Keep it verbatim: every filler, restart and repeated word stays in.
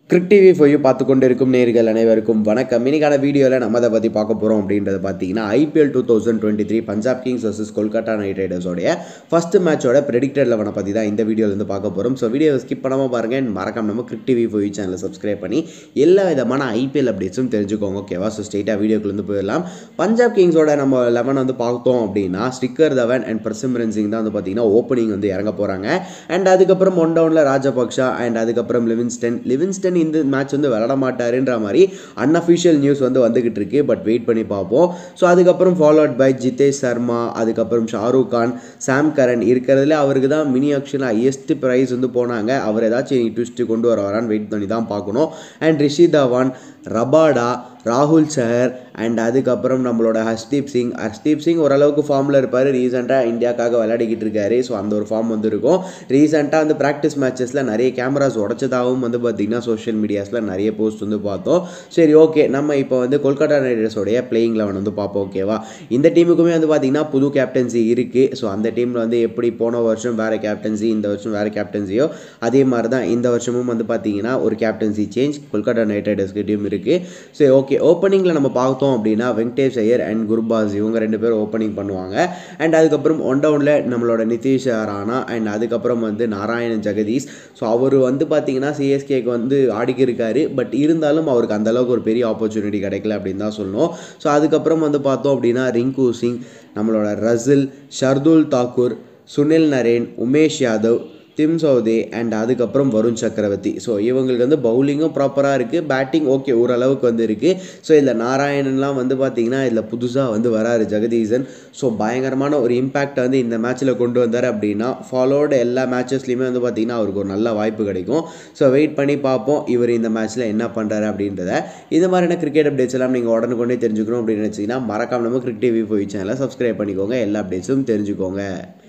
Kirik TV for you பார்த்து கொண்டு இருக்கும் நேர்கள் அனைவருக்கும் வணக்கம். இன்னைக்கான வீடியோவில் நம்ம அதை பற்றி பார்க்க போகிறோம் அப்படின்றத பார்த்தீங்கன்னா IPL two thousand twenty three Punjab kings versus Kolkata knight ரைடர்ஸோடைய ஃபர்ஸ்ட் மேட்சோட ப்ரெடிக்டட் லெவனை பற்றி தான் இந்த வீடியோவில் பார்க்க போகிறோம். ஸோ வீடியோவை ஸ்கிப் பண்ணாமல் பாருங்கள். மறக்காம நம்ம கிரிக் டிவி ஃபார் யூ சேனலை சப்ஸ்கிரைப் பண்ணி எல்லா விதமான ஐபிஎல் அப்டேட்ஸும் தெரிஞ்சுக்கோங்க. ஓகேவா? ஸோ ஸ்ட்ரெயிட்டாக வீடியோக்குள்ளேருந்து போயிடலாம். பஞ்சாப் கிங்ஸோட நம்ம லெவன் வந்து பார்த்தோம் அப்படின்னா ஸ்டிக்கர் தவன் அண்ட் பிரசிம்ரன் சிங் தான் வந்து பார்த்தீங்கன்னா ஓப்பனிங் வந்து இறங்க போகிறாங்க. அண்ட் அதுக்கப்புறம் ஒன் டவுனில் ராஜபக்ஷா அண்ட் அதுக்கப்புறம் லிவின்ஸ்டன் லிவின்ஸ்டன் இந்த மேட்ச் வந்து விளையாட மாட்டாருன்ற மாதிரி அன்அஃபிஷியல் நியூஸ் வந்து வந்துகிட்டு இருக்கு. பட் வெயிட் பண்ணி பார்ப்போம். ஸோ அதுக்கப்புறம் ஃபாலோட் பை ஜிதேஷ் சர்மா, அதுக்கப்புறம் ஷாருக் கான், சாம் கரன் இருக்கிறதுல அவருக்கு தான் மினி ஆக்ஷனில் ஹையஸ்ட் ப்ரைஸ் வந்து போனாங்க. அவர் ஏதாச்சும் ட்விஸ்ட் கொண்டு வர வரான்னு வெயிட் பண்ணி தான் பார்க்கணும். அண்ட் ரிஷி தவான், ரபாடா, ராகுல் சஹர் அண்ட் அதுக்கப்புறம் நம்மளோட ஹர்ஷ்தீப் சிங் ஹர்ஷ்தீப் சிங் ஓரளவுக்கு ஃபார்மில் இருப்பார். ரீசெண்டாக இந்தியாவுக்காக விளையாடிக்கிட்டு இருக்காரு. ஸோ அந்த ஒரு ஃபார்ம் வந்து இருக்கும். ரீசெண்டாக வந்து ப்ராக்டிஸ் மேட்சஸில் நிறைய கேமராஸ் உடச்சதாகவும் வந்து பார்த்திங்கன்னா சோஷியல் மீடியாஸில் நிறைய போஸ்ட் வந்து பார்த்தோம். சரி, ஓகே, நம்ம இப்போ வந்து கொல்கட்டா நைட் ரைடர்ஸோடைய பிளேயிங் லெவன் வந்து பார்ப்போம். ஓகேவா? இந்த டீமுக்குமே வந்து பார்த்திங்கன்னா புது கேப்டன்சி இருக்குது. ஸோ அந்த டீமில் வந்து எப்படி போன வருஷம் வேறு கேப்டன்சி, இந்த வருஷம் வேறு கேப்டன்சியோ அதே மாதிரி தான் இந்த வருஷமும் வந்து பார்த்திங்கன்னா ஒரு கேப்டன்சி சேஞ்ச் கொல்கட்டா நைட் ரைடர்ஸ்க்கு டீம் இருக்குது. சரி, ஓகே, ஓப்பனிங்கில் நம்ம பார்த்தோம் அப்படின்னா வெங்கடேஷ் ஐயர் அண்ட் குர்பாஸ் இவங்க ரெண்டு பேரும் ஓப்பனிங் பண்ணுவாங்க. அண்ட் அதுக்கப்புறம் ஒன் டவுனில் நம்மளோட நிதிஷ் ராணா அண்ட் அதுக்கப்புறம் வந்து நாராயணன் ஜெகதீஷ். ஸோ அவர் வந்து பார்த்தீங்கன்னா சிஎஸ்கேக்கு வந்து ஆடிக்கி இருக்காரு. பட் இருந்தாலும் அவருக்கு அந்தளவுக்கு ஒரு பெரிய ஆப்பர்ச்சுனிட்டி கிடைக்கல அப்படின்னு தான் சொல்லணும். ஸோ அதுக்கப்புறம் வந்து பார்த்தோம் அப்படின்னா ரிங்கு சிங், நம்மளோட Russell, Shardul Thakur, Sunil Narine, Umesh Yadav, Tim Southee and அதுக்கப்புறம் வருண் சக்கரவர்த்தி. ஸோ இவங்களுக்கு வந்து பவுலிங்கும் ப்ராப்பராக இருக்குது, பேட்டிங் ஓகே ஓரளவுக்கு வந்து இருக்குது. ஸோ இதில் நாராயணன்லாம் வந்து பார்த்திங்கன்னா இதில் புதுசாக வந்து வராரு ஜெகதீசன். ஸோ பயங்கரமான ஒரு இம்பேக்ட் வந்து இந்த மேட்ச்சில் கொண்டு வந்தார் அப்படின்னா ஃபாலோடு எல்லா மேட்சஸ்லையுமே வந்து பார்த்திங்கன்னா அவருக்கு ஒரு நல்ல வாய்ப்பு கிடைக்கும். ஸோ வெயிட் பண்ணி பார்ப்போம் இவர் இந்த மேட்ச்சில் என்ன பண்ணுறாரு அப்படின்றத. இது மாதிரியான கிரிக்கெட் அப்டேட்ஸ் எல்லாம் நீங்கள் உடனுக்குடனே தெரிஞ்சுக்கணும் அப்படின்னு நினச்சிங்கன்னா மறக்காம நம்ம கிரிக் டிவி போய் சேனலை சப்ஸ்கிரைப் பண்ணிக்கோங்க. எல்லா அப்டேட்ஸும் தெரிஞ்சுக்கோங்க.